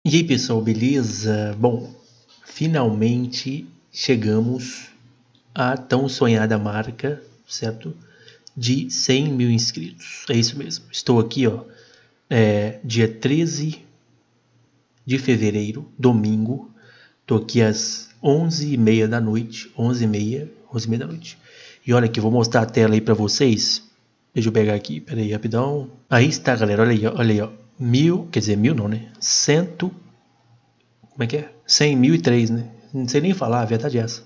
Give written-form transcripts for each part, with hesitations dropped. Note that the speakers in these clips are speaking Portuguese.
E aí pessoal, beleza? Bom, finalmente chegamos à tão sonhada marca, certo? De 100 mil inscritos. É isso mesmo. Estou aqui, ó, dia 13 de fevereiro, domingo. Estou aqui às 11h30 da noite. 11h30 da noite. E olha aqui, vou mostrar a tela aí pra vocês. Deixa eu pegar aqui, pera aí, rapidão. Aí está, galera, olha aí, ó. Quer dizer, mil não, né? Como é que é? 100.003, né? Não sei nem falar, a verdade é essa.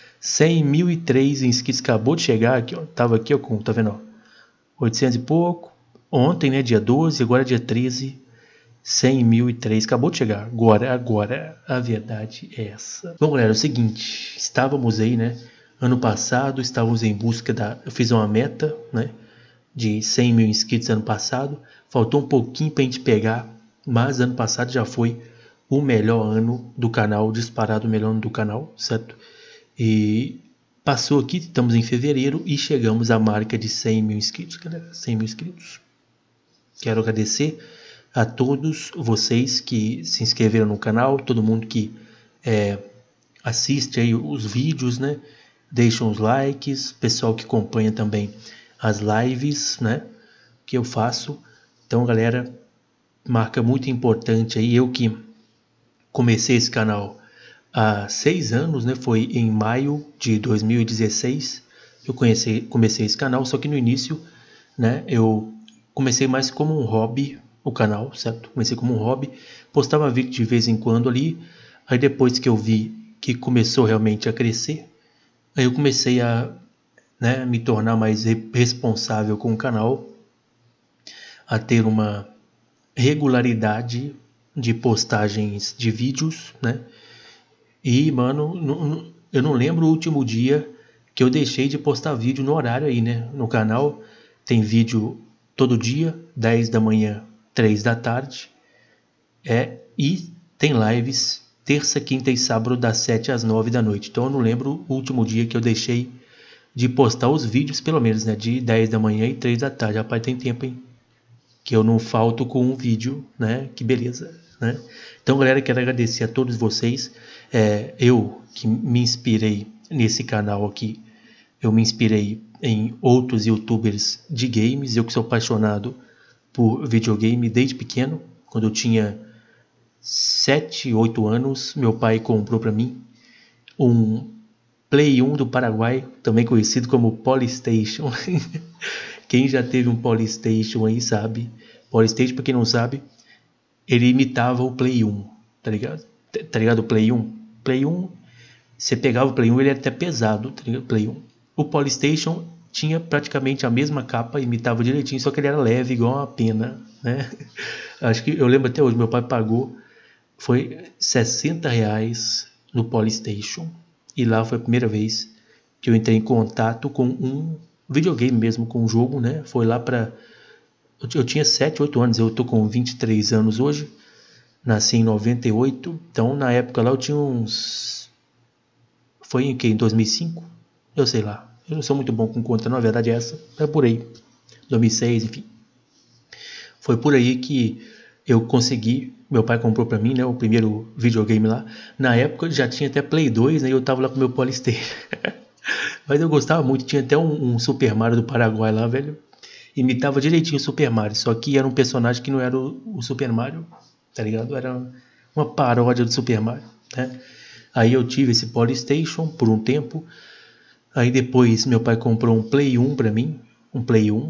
100.003 inscritos, acabou de chegar aqui, ó. Tava aqui, ó, tá vendo, ó? 800 e pouco. Ontem, né, dia 12, agora dia 13. 100.003, acabou de chegar. Agora, a verdade é essa. Bom, galera, é o seguinte. Estávamos aí, né? Ano passado, estávamos em busca eu fiz uma meta, né? De 100 mil inscritos ano passado. Faltou um pouquinho pra gente pegar, mas ano passado já foi o melhor ano do canal, disparado o melhor ano do canal, certo? E passou aqui, estamos em fevereiro e chegamos à marca de 100 mil inscritos, galera. 100 mil inscritos. Quero agradecer a todos vocês que se inscreveram no canal, todo mundo que assiste aí os vídeos, né? Deixam os likes, pessoal que acompanha também as lives, né? Que eu faço. Então, galera, marca muito importante aí. Eu que comecei esse canal há 6 anos, né? Foi em maio de 2016 eu comecei esse canal, só que no início, né? Eu comecei mais como um hobby o canal, certo? Comecei como um hobby, postava vídeo de vez em quando ali, aí depois que eu vi que começou realmente a crescer, aí eu comecei a, né, me tornar mais responsável com o canal, a ter uma regularidade de postagens de vídeos, né? E, mano, eu não lembro o último dia que eu deixei de postar vídeo no horário aí, né? No canal tem vídeo todo dia, 10 da manhã, 3 da tarde. E tem lives terça, quinta e sábado das 7 às 9 da noite. Então eu não lembro o último dia que eu deixei de postar os vídeos, pelo menos, né? De 10 da manhã e 3 da tarde. Rapaz, tem tempo, hein? Que eu não falto com um vídeo, né? Que beleza, né? Então, galera, quero agradecer a todos vocês. Eu que me inspirei nesse canal aqui, eu me inspirei em outros youtubers de games. Eu que sou apaixonado por videogame desde pequeno. Quando eu tinha 7, 8 anos, meu pai comprou para mim um Play 1 do Paraguai, também conhecido como Polystation. Quem já teve um Polystation aí sabe. Polystation, pra quem não sabe, ele imitava o Play 1, tá ligado? Tá ligado o Play 1? Play 1, você pegava o Play 1, ele era até pesado, tá ligado? Play 1. O Polystation tinha praticamente a mesma capa, imitava direitinho, só que ele era leve, igual uma pena, né? Acho que eu lembro até hoje, meu pai pagou, foi R$60 no Polystation. E lá foi a primeira vez que eu entrei em contato com um videogame mesmo, com um jogo, né? Foi lá pra... Eu tinha 7, 8 anos, eu tô com 23 anos hoje. Nasci em 98, então na época lá eu tinha uns... Foi em que? Em 2005? Eu sei lá. Eu não sou muito bom com conta, na verdade é essa. É por aí. 2006, enfim. Foi por aí que eu consegui... Meu pai comprou pra mim, né, o primeiro videogame lá. Na época já tinha até Play 2, né, e eu tava lá com meu Polystation. Mas eu gostava muito, tinha até um Super Mario do Paraguai lá, velho. Imitava direitinho o Super Mario, só que era um personagem que não era o Super Mario, tá ligado? Era uma paródia do Super Mario, né? Aí eu tive esse Polystation por um tempo. Aí depois meu pai comprou um Play 1 pra mim, um Play 1.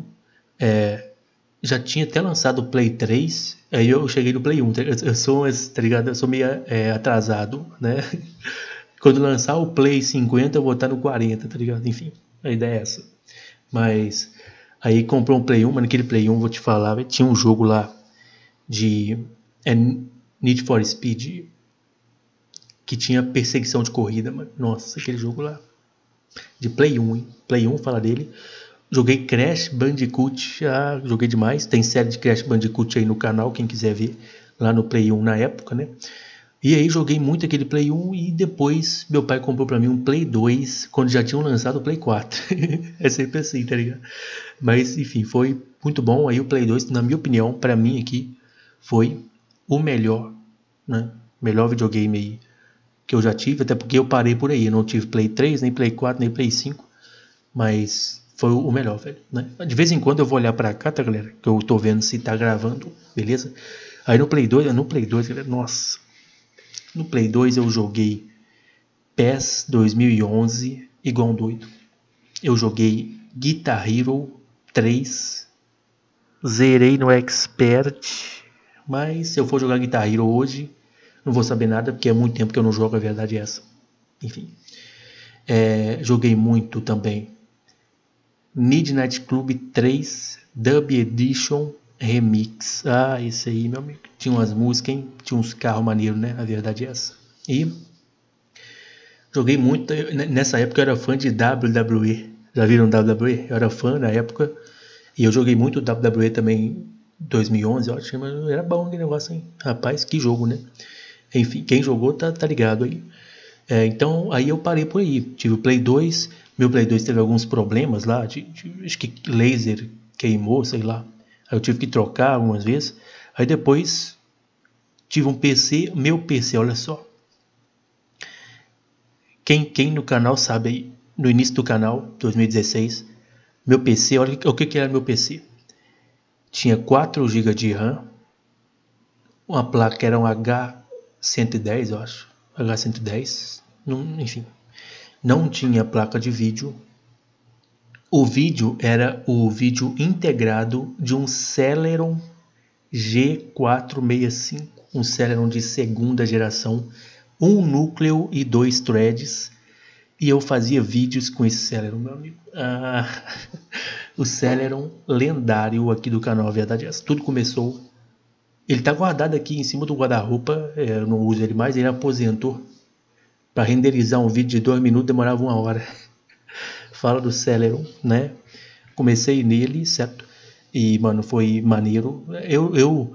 Já tinha até lançado o Play 3, aí eu cheguei no Play 1, eu sou, tá ligado? Eu sou meio atrasado, né? Quando lançar o Play 50 eu vou estar no 40, tá ligado? Enfim, a ideia é essa. Mas aí comprou um Play 1, mas naquele Play 1, vou te falar, tinha um jogo lá de Need for Speed que tinha perseguição de corrida, mano. Nossa, aquele jogo lá de Play 1, hein? Play 1, fala dele. Joguei Crash Bandicoot, joguei demais. Tem série de Crash Bandicoot aí no canal, quem quiser ver, lá no Play 1 na época, né? E aí joguei muito aquele Play 1 e depois meu pai comprou pra mim um Play 2, quando já tinham lançado o Play 4. É sempre assim, tá ligado? Mas enfim, foi muito bom. Aí o Play 2, na minha opinião, pra mim aqui, foi o melhor né? Melhor videogame aí que eu já tive, até porque eu parei por aí. Eu não tive Play 3, nem Play 4, nem Play 5. Mas foi o melhor, velho, né? De vez em quando eu vou olhar pra cá, tá, galera? Que eu tô vendo se tá gravando, beleza? Aí no Play 2, galera, nossa. No Play 2 eu joguei PES 2011 igual um doido. Eu joguei Guitar Hero 3. Zerei no Expert. Mas se eu for jogar Guitar Hero hoje, não vou saber nada, porque é muito tempo que eu não jogo, a verdade é essa. Enfim. Joguei muito também Midnight Club 3 Dub Edition Remix. Ah, esse aí, meu amigo. Tinha umas músicas, hein? Tinha uns carros maneiros, né? A verdade é essa. E joguei muito. Nessa época eu era fã de WWE. Já viram WWE? Eu era fã na época. E eu joguei muito WWE também em 2011. Eu acho que era bom aquele negócio, hein? Rapaz, que jogo, né? Enfim, quem jogou tá ligado aí. Então aí eu parei por aí. Tive o Play 2. Meu Play 2 teve alguns problemas lá. Acho que laser queimou, sei lá. Aí eu tive que trocar algumas vezes. Aí depois tive um PC. Meu PC, olha só. Quem no canal sabe aí. No início do canal, 2016. Meu PC, olha o que era meu PC. Tinha 4 GB de RAM. Uma placa era um H110, eu acho. H110. Enfim. Não tinha placa de vídeo. O vídeo era o vídeo integrado de um Celeron G465, um Celeron de segunda geração, um núcleo e 2 threads, e eu fazia vídeos com esse Celeron, meu amigo. O Celeron lendário aqui do canal, a verdade é essa. Tudo começou, ele tá guardado aqui em cima do guarda-roupa, eu não uso ele mais, ele aposentou. Para renderizar um vídeo de 2 minutos demorava 1 hora. Fala do Celeron, né? Comecei nele, certo? E, mano, foi maneiro. Eu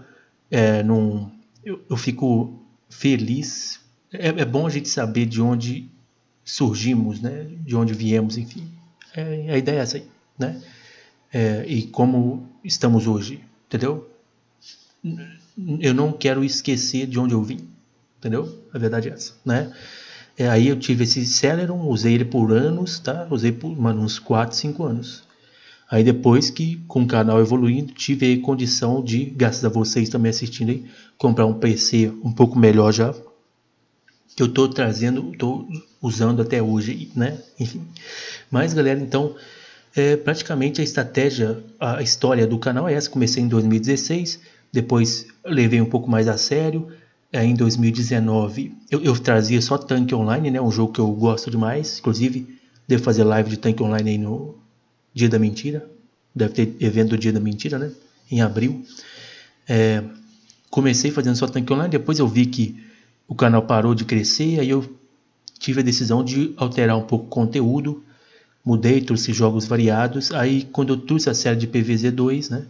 fico feliz. É bom a gente saber de onde surgimos, né? De onde viemos, enfim. A ideia é essa aí, né? E como estamos hoje, entendeu? Eu não quero esquecer de onde eu vim, entendeu? A verdade é essa, né? Aí eu tive esse Celeron, usei ele por anos, tá? Usei por, mano, uns 4, 5 anos. Aí depois que, com o canal evoluindo, tive a condição de, graças a vocês também assistindo aí, comprar um PC um pouco melhor já. Que eu tô usando até hoje, né? Enfim. Mas, galera, então, praticamente a história do canal é essa. Comecei em 2016, depois levei um pouco mais a sério. Em 2019 eu trazia só Tanque Online, né? Um jogo que eu gosto demais. Inclusive, devo fazer live de Tanque Online aí no Dia da Mentira. Deve ter evento do Dia da Mentira, né? Em abril. Comecei fazendo só Tanque Online. Depois eu vi que o canal parou de crescer. Aí eu tive a decisão de alterar um pouco o conteúdo. Mudei, trouxe jogos variados. Aí quando eu trouxe a série de PVZ 2, né?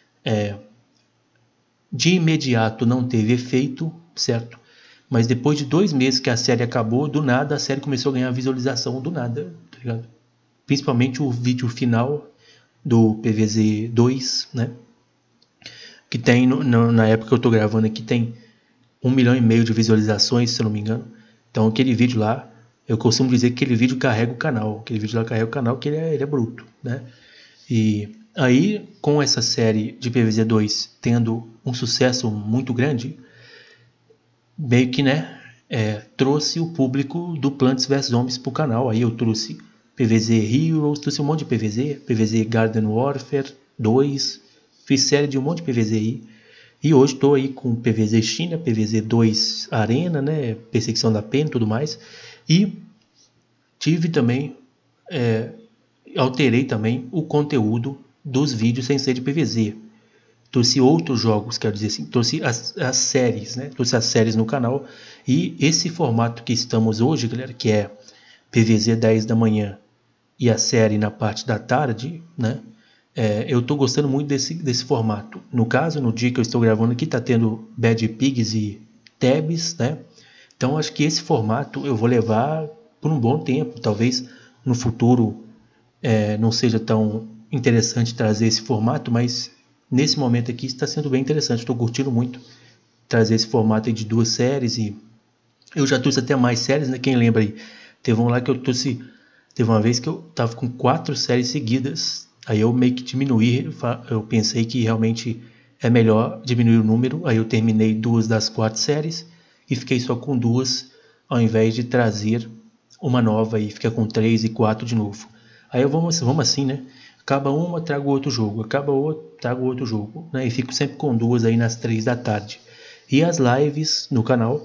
De imediato não teve efeito, certo? Mas depois de 2 meses que a série acabou, do nada a série começou a ganhar visualização, do nada, tá ligado? Principalmente o vídeo final do PVZ 2, né? Que tem, na época que eu tô gravando aqui, tem 1,5 milhão de visualizações, se eu não me engano. Então aquele vídeo lá, eu costumo dizer que aquele vídeo carrega o canal. Aquele vídeo lá carrega o canal, que ele é bruto, né? E aí, com essa série de PVZ 2 tendo um sucesso muito grande, meio que, né, trouxe o público do Plants vs Zombies pro canal. Aí eu trouxe PVZ Heroes, trouxe um monte de PVZ Garden Warfare 2, fiz série de um monte de PVZ aí. E hoje estou aí com PVZ China, PVZ 2 Arena, né, Perseguição da Pena e tudo mais. E tive também, alterei também o conteúdo dos vídeos sem ser de PVZ. Trouxe outros jogos, quero dizer assim, trouxe as séries, né? Trouxe as séries no canal. E esse formato que estamos hoje, galera, que é PVZ 10 da manhã e a série na parte da tarde, né? Eu tô gostando muito desse formato. No caso, no dia que eu estou gravando aqui, tá tendo Bad Pigs e Tabs, né? Então acho que esse formato eu vou levar por um bom tempo. Talvez no futuro não seja tão interessante trazer esse formato, mas nesse momento aqui está sendo bem interessante. Estou curtindo muito trazer esse formato aí de 2 séries, e eu já trouxe até mais séries, né? Quem lembra aí? Teve um lá que eu trouxe, teve uma vez que eu tava com 4 séries seguidas, aí eu meio que diminuí, eu pensei que realmente é melhor diminuir o número, aí eu terminei 2 das 4 séries e fiquei só com 2, ao invés de trazer uma nova e ficar com 3 e 4 de novo. Aí vamos assim, né? Acaba uma, trago outro jogo. Acaba outro, trago outro jogo. Né? E fico sempre com 2 aí nas 3 da tarde. E as lives no canal,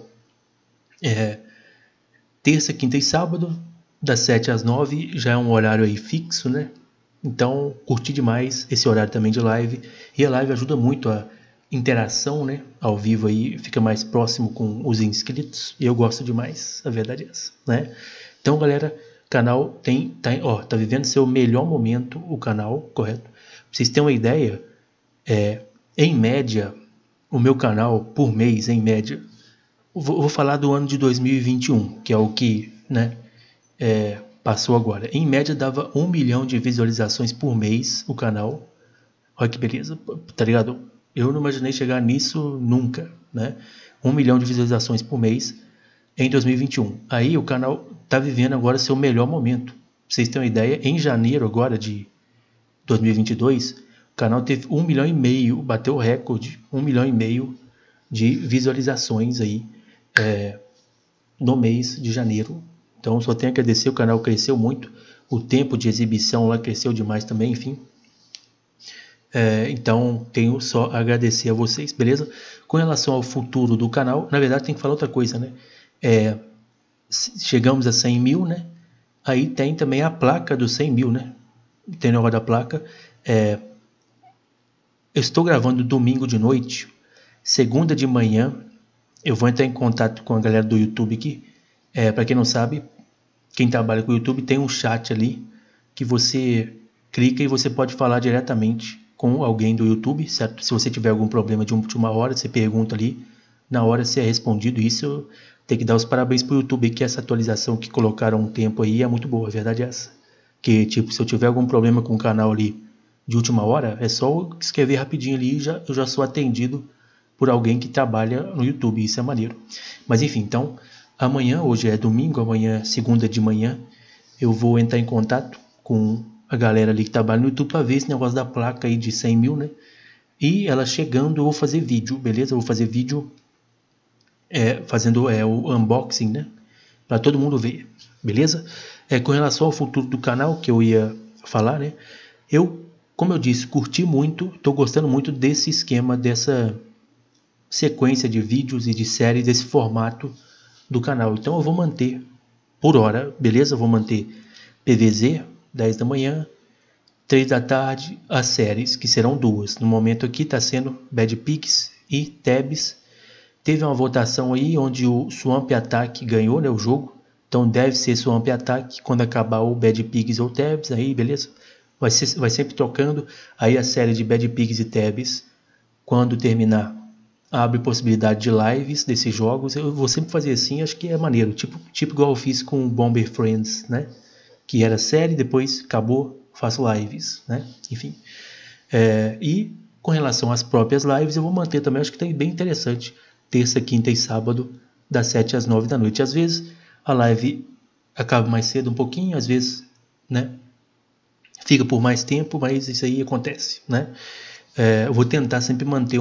terça, quinta e sábado, das 7 às 9, já é um horário aí fixo, né? Então, curti demais esse horário também de live. E a live ajuda muito a interação, né? Ao vivo aí, fica mais próximo com os inscritos. E eu gosto demais, a verdade é essa, né? Então, galera, o canal tá vivendo seu melhor momento, o canal, correto? Pra vocês terem uma ideia, em média, o meu canal, por mês, em média, vou falar do ano de 2021, que é o que, né, passou agora. Em média, dava 1 milhão de visualizações por mês, o canal. Olha que beleza, tá ligado? Eu não imaginei chegar nisso nunca, né? 1 milhão de visualizações por mês em 2021. Aí o canal tá vivendo agora seu melhor momento. Pra vocês terem uma ideia, em janeiro agora de 2022, o canal teve 1,5 milhão, bateu o recorde, 1,5 milhão de visualizações aí no mês de janeiro. Então só tenho a agradecer, o canal cresceu muito, o tempo de exibição lá cresceu demais também, enfim. Então tenho só a agradecer a vocês, beleza? Com relação ao futuro do canal, na verdade tem que falar outra coisa, né? Chegamos a 100 mil, né? Aí tem também a placa dos 100 mil, né? Tem o negócio da placa. Eu estou gravando domingo de noite, segunda de manhã eu vou entrar em contato com a galera do YouTube aqui. Para quem não sabe, quem trabalha com o YouTube tem um chat ali que você clica e você pode falar diretamente com alguém do YouTube, certo? Se você tiver algum problema de última hora, você pergunta ali, na hora você é respondido. Isso tem que dar os parabéns pro YouTube, que essa atualização que colocaram um tempo aí é muito boa, a verdade é essa. Que tipo, se eu tiver algum problema com o canal ali de última hora, é só escrever rapidinho ali e eu já sou atendido por alguém que trabalha no YouTube, isso é maneiro. Mas enfim, então, amanhã, hoje é domingo, amanhã, segunda de manhã, eu vou entrar em contato com a galera ali que trabalha no YouTube para ver esse negócio da placa aí de 100 mil, né? E ela chegando, eu vou fazer vídeo, beleza? Eu vou fazer vídeo fazendo o unboxing, né? Para todo mundo ver, beleza? Com relação ao futuro do canal, que eu ia falar, né? Como eu disse, curti muito, estou gostando muito desse esquema, dessa sequência de vídeos e de séries, desse formato do canal. Então eu vou manter por hora, beleza? Eu vou manter PVZ, 10 da manhã, 3 da tarde, as séries, que serão 2. No momento aqui está sendo Bad Pigs e Tabs. Teve uma votação aí onde o Swamp Attack ganhou, né, o jogo. Então deve ser Swamp Attack quando acabar o Bad Pigs ou Tabs, aí beleza? Vai sempre trocando. Aí a série de Bad Pigs e Tabs, quando terminar, abre possibilidade de lives desses jogos. Eu vou sempre fazer assim, acho que é maneiro. Tipo igual eu fiz com Bomber Friends, né? Que era série, depois acabou, faço lives, né? Enfim. E com relação às próprias lives, eu vou manter também, acho que tá bem interessante. Terça, quinta e sábado, das 7 às 9 da noite. Às vezes a live acaba mais cedo um pouquinho, às vezes, né? Fica por mais tempo, mas isso aí acontece, né? Eu vou tentar sempre manter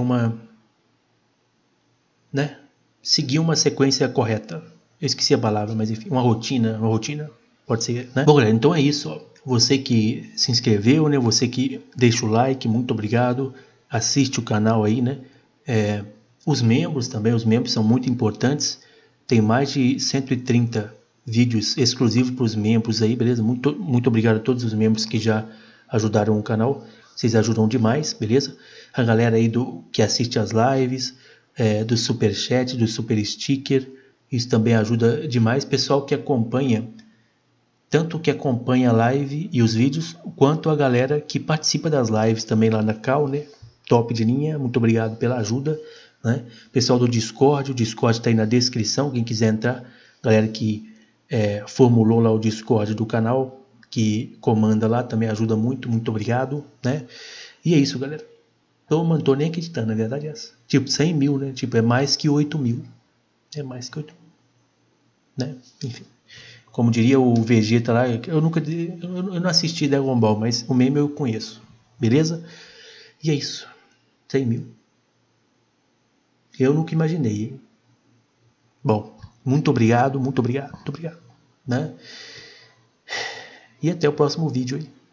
né? Seguir uma sequência correta. Eu esqueci a palavra, mas enfim, uma rotina, pode ser, né? Bom, galera, então é isso, ó. Você que se inscreveu, né? Você que deixa o like, muito obrigado. Assiste o canal aí, né? Os membros também, os membros são muito importantes. Tem mais de 130 vídeos exclusivos para os membros aí, beleza? Muito obrigado a todos os membros que já ajudaram o canal. Vocês ajudam demais, beleza? A galera aí que assiste as lives, do super chat, do super sticker, isso também ajuda demais. Pessoal que acompanha, tanto que acompanha a live e os vídeos, quanto a galera que participa das lives também lá na Cal, né? Top de linha, muito obrigado pela ajuda, né? Pessoal do Discord, o Discord está aí na descrição, quem quiser entrar, galera que formulou lá o Discord do canal, que comanda lá, também ajuda muito obrigado, né? E é isso, galera. Não tô nem acreditando, na verdade é essa. Tipo, 100 mil, né? Tipo, é mais que 8 mil. É mais que 8 mil. Né? Enfim. Como diria o Vegeta lá, eu não assisti Dragon Ball, mas o meme eu conheço. Beleza? E é isso. 100 mil. Eu nunca imaginei, hein? Bom, muito obrigado, muito obrigado, muito obrigado. Né? E até o próximo vídeo aí.